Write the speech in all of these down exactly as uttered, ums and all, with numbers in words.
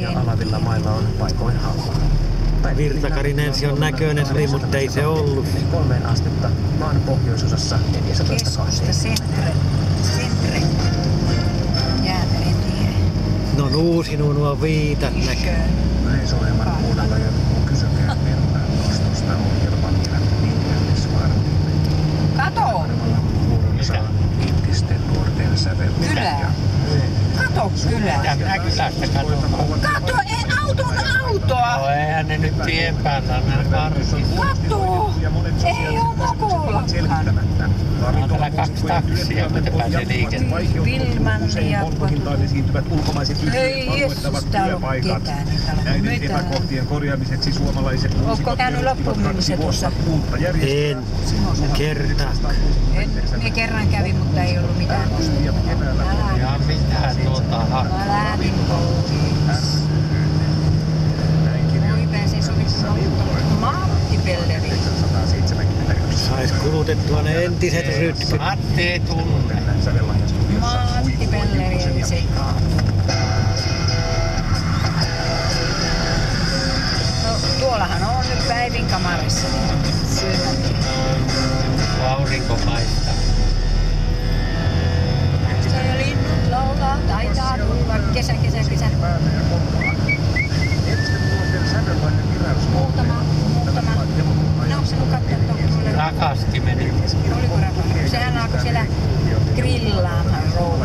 alavilla mailla on paikoin halpaa. Virtakarinensi on näköinen, mutta ei se ollut. Kolmeen astetta maan pohjoisosassa neljätoista Keskusta, Sentre, Sentre, Jäämeren tie. No nuu sinun nuo viitat näkyy. Yleisohjelman kuunnella ja kysykää perään nostosta ohjelman neljännesvartille. Kato! Mitä? Entisten nuorten säveltä. Kylää. Kato kylää. Mitä minä kylästä katson? Kato, ei auton autoa! No eihän ne nyt tien päällä, ne karsit. Kato! Ei oo Mokolakaan. On täällä kaksi taksia, mitä pääsee liikenteen. Vilmannia. Ei jessus, täällä on ketään. Näiden epäkohtien korjaamiseksi suomalaiset Ootko käynyt loppumyynnistä tuossa? En. Kertaa. En. Minä kerran kävin, mutta ei ollut mitään ostia. Ja mitä tuota hakkaa? Mä lähdin pois. Voi pääsee sovittamaan Matti Pelleri. Sais kulutettua ne entiset rytkyt. Matti ei tunne. Matti Pelleri ei sekaan. No tuollahan on nyt Päivin kamarissa niin syömäkin. Aurinko paistaa. Ja linnut laulaa, taitaa tulla kesä, kesä, kesä. Muutama, muutama. No, sinun katsoa tuolla. Rakasti meni. Oliko rakasti? Sehän alkoi siellä grillaamaan rouvua.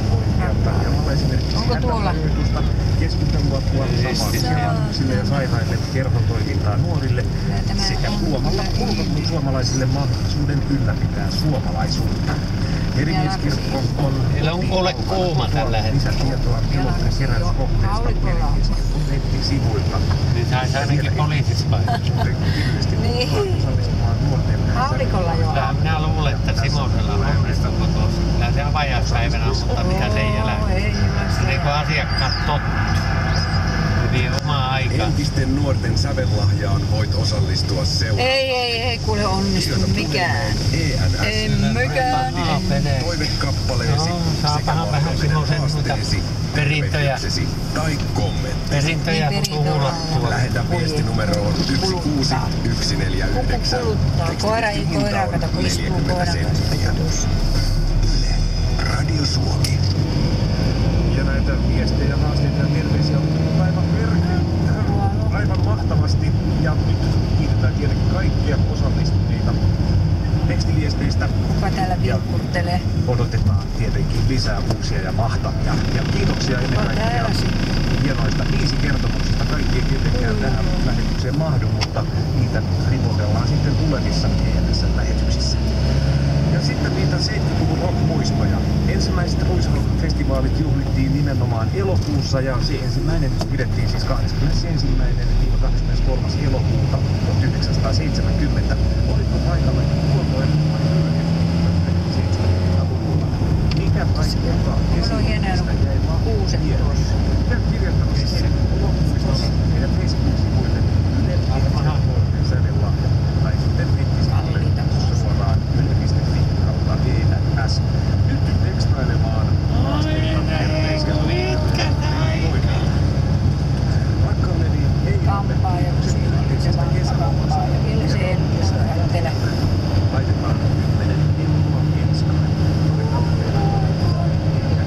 Onko tuolla? Keskustelua puolisomaisille ja sairaille kerhotoimintaa nuorille sekä luomalla ulkomuun suomalaisille mahdollisuuden ylläpitää suomalaisuutta. Merimieskirkko on Meillä on kuule kuuma tällä hetkellä. lisätietoa iloisen keräyskohteesta Merimieskirkon nettisivuilta. Niin saisi ainakin poliisissa paikkaa. Niin. Haulikolla jo. Kyllä minä luulen, että Simosella on onnistunut tuossa. Kyllä se avajaispäivänä, mutta mitä sen jälkeen. Ei ole Niin kuin asiakkaat tottu. Hyvin omaa aikaa. Entisten nuorten sävellahjaan voit osallistua seuraan. Ei, ei, ei kuule onnistu mikään. E N S. Ei mikään. Toivekappaleesi No, sekä saapahan vähän Simosen noita haasteesi, perintöjä. tervehdyksesi tai kommentti. Perintöjä Niin, perintö huulattua. Lähetä viesti numeroon yksi kuusi yksi neljä yhdeksän. Koira ei koiraa, kato kun istuu koiran kanssa tuossa. Yle, Radio Suomi. Ja näitä viestejä, haasteita ja terveisiä on tullut aivan perkele. Aivan mahtavasti. Ja nyt kiitetään tietenkin kaikkia osallistuneita tekstiviesteistä. Kuka täällä vilkurtelee? Odotetaan tietenkin lisää uusia ja mahtavia. Ja kiitoksia ennen Kuka kaikkea täällä sitten? hienoista viisikertomuksista. Kaikki ei tietenkään tähän lähetykseen mahdu, mutta niitä ripotellaan sitten tulevissa E N S-lähetyksissä. Ja sitten niitä seitsemänkymmentäluvun rock-muistoja. Ensimmäiset Ruisrock-festivaalit juhlittiin nimenomaan elokuussa ja se ensimmäinen pidettiin siis kahdeskymmenesensimmäinen kahdeskymmeneskolmas elokuuta tuhatyhdeksänsataaseitsemänkymmentä. Olitko paikalla tuolloin vai seitsemänkymmentäluvulla? Mikä kaikki On hienoja kuuset tuossa.